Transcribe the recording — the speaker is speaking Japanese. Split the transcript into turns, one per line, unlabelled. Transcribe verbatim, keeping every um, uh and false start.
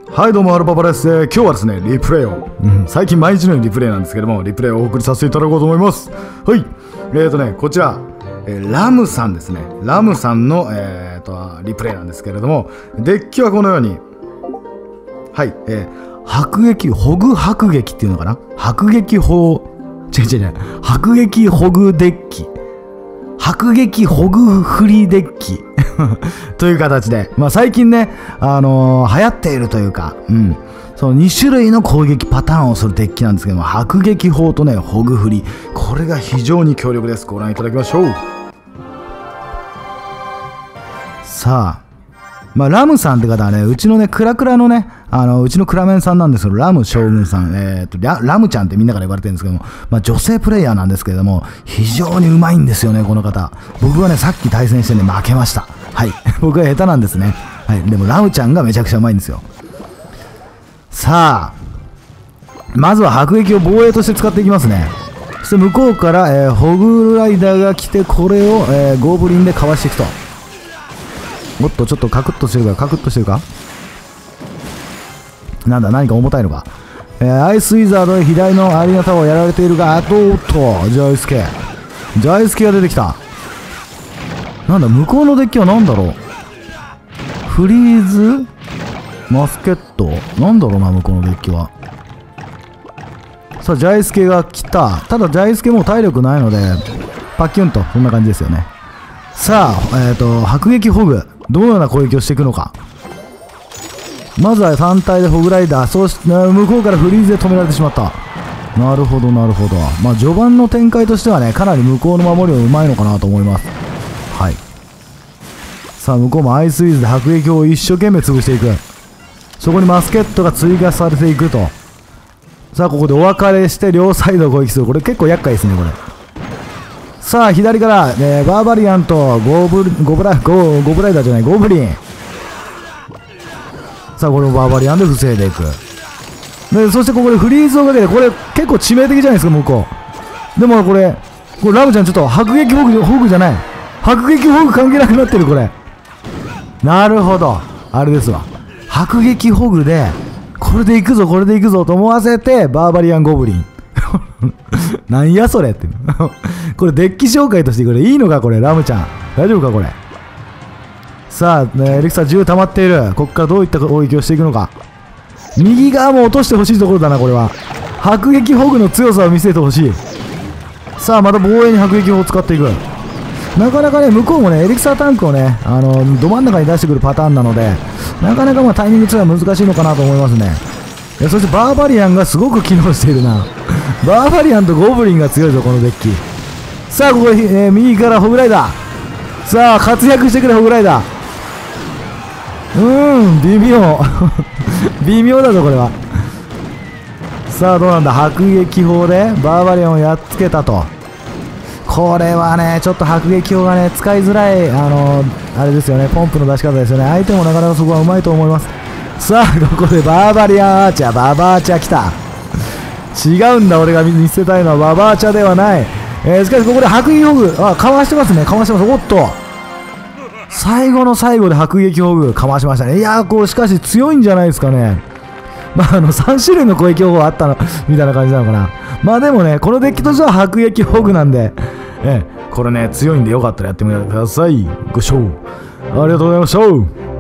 はいどうもアルパパです、えー、今日はですねリプレイを、うん、最近毎日のようにリプレイなんですけどもリプレイをお送りさせていただこうと思います。はいえーとねこちら、えー、ラムさんですねラムさんの、えー、とリプレイなんですけれどもデッキはこのようにはい、えー、迫撃ホグ迫撃っていうのかな迫撃砲違う違う違う迫撃ホグデッキ迫撃ホグフリーデッキという形で、まあ、最近ね、あのー、流行っているというか、うん、そのに種類の攻撃パターンをするデッキなんですけども迫撃砲とねホグフリこれが非常に強力です。ご覧いただきましょう。さあ、まあ、ラムさんって方はねうちのねクラクラのねあのうちのクラメンさんなんですけどラム将軍さん、えー、と ラ, ラムちゃんってみんなから言われてるんですけども、まあ、女性プレイヤーなんですけれども非常にうまいんですよねこの方。僕はねさっき対戦してね負けました。はい僕は下手なんですね。はいでもラムちゃんがめちゃくちゃうまいんですよ。さあまずは迫撃を防衛として使っていきますね。そして向こうから、えー、ホグライダーが来てこれを、えー、ゴブリンでかわしていくと。おっとちょっとカクッとしてるかカクッとしてるかなんだ何か重たいのか、えー、アイスウィザードで左のアリーナタワーをやられているがあとおっとジャイスケジャイスケが出てきた。なんだ向こうのデッキは何だろうフリーズマスケットなんだろうな向こうのデッキは。さあジャイスケが来た。ただジャイスケもう体力ないのでパッキュンとこんな感じですよね。さあえっと迫撃ホグどのような攻撃をしていくのか。まずは単体でホグライダーそして向こうからフリーズで止められてしまった。なるほどなるほど。まあ序盤の展開としてはねかなり向こうの守りはうまいのかなと思います。はい。さあ向こうもアイスウィズで迫撃を一生懸命潰していく。そこにマスケットが追加されていくと。さあここでお別れして両サイドを攻撃する。これ結構厄介ですねこれ。さあ左から、えー、バーバリアンとゴブゴブラゴゴブライダーじゃないゴブリン。さあこれをバーバリアンで防いでいく。でそしてここでフリーズをかけてこれ結構致命的じゃないですか向こう。でもこれこれラムちゃんちょっと迫撃ホグホグじゃない迫撃ホグ関係なくなってるこれ。なるほどあれですわ迫撃ホグでこれでいくぞこれでいくぞと思わせてバーバリアンゴブリンなんやそれってこれデッキ紹介としてこれいいのかこれラムちゃん大丈夫かこれ。さあ、ね、エリクサ銃溜まっている。ここからどういった攻撃をしていくのか。右側も落としてほしいところだなこれは。迫撃ホグの強さを見せてほしい。さあまた防衛に迫撃砲を使っていく。なかなかね向こうもねエリクサータンクをねあのど真ん中に出してくるパターンなのでなかなかまあタイミングとしては難しいのかなと思いますね。えそしてバーバリアンがすごく機能しているなバーバリアンとゴブリンが強いぞこのデッキ。さあここで、えー、右からホグライダー。さあ活躍してくれホグライダー。うーん微妙微妙だぞこれは。さあどうなんだ迫撃砲でバーバリアンをやっつけたと。これはねちょっと迫撃砲がね使いづらいあのー、あれですよねポンプの出し方ですよね。相手もなかなかそこはうまいと思います。さあここでバーバリアンアーチャーババーチャー来た。違うんだ俺が見せたいのはババーチャーではない、えー、しかしここで迫撃砲具あかわしてますねかわしてます。おっと最後の最後で迫撃砲具かましましたね。いやーこうしかし強いんじゃないですかね。まああのさん種類の攻撃砲があったのみたいな感じなのかな。まあでもねこのデッキとしては迫撃砲具なんで、えー、これね強いんでよかったらやってみてください。ご視聴ありがとうございました。